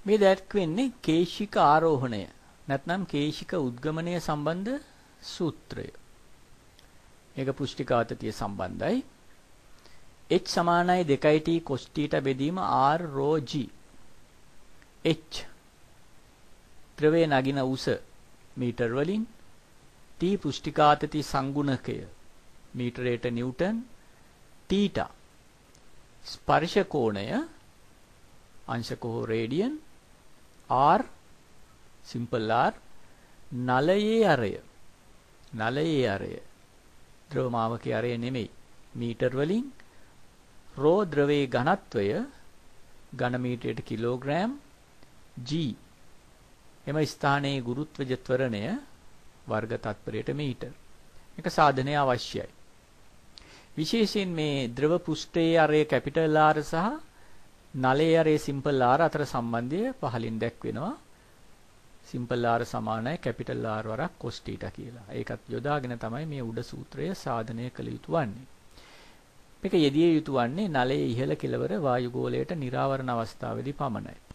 මේ දැක්වෙන්නේ කේශික ආරෝහණය නැත්නම් කේශික උද්ගමනය සම්බන්ධ සූත්‍රය. මේක පුෂ්ටිකාතතිය සම්බන්ධයි. h සමානයි 2t cos θ බෙදීම r rho g. h ද්‍රවයේ නගින උස මීටර වලින්, t පුෂ්ටිකාතති සංගුණකය මීටරයට නිව්ටන්, θ ස්පර්ශ කෝණය අංශක හෝ රේඩියන්, r සිම්පල් r නලයේ අරය ද්‍රව මාවකයේ අරය නෙමෙයි මීටර වලින්, රෝ ද්‍රවයේ ඝනත්වය ඝන මීටරයට කිලෝග්‍රෑම්, g එම ස්ථානයේ ගුරුත්වජ ත්වරණය වර්ග තත්පරයට මීටර. මේක සාධනය අවශ්‍යයි. විශේෂයෙන් මේ ද්‍රව පෘෂ්ඨයේ අරය කැපිටල් R සහ නලයේ අරය සිම්පල් R අතර සම්බන්ධය පහලින් දැක්වෙනවා. සිම්පල් R සමානයි කැපිටල් R වරක් cos θ කියලා. ඒකත් යොදාගෙන තමයි මේ උඩ සූත්‍රය සාධනය කළ යුතු වන්නේ. මේක යෙදිය යුතු වන්නේ නලයේ ඉහළ කෙළවර වායුගෝලයට නිරාවරණ අවස්ථාවේදී පමණයි.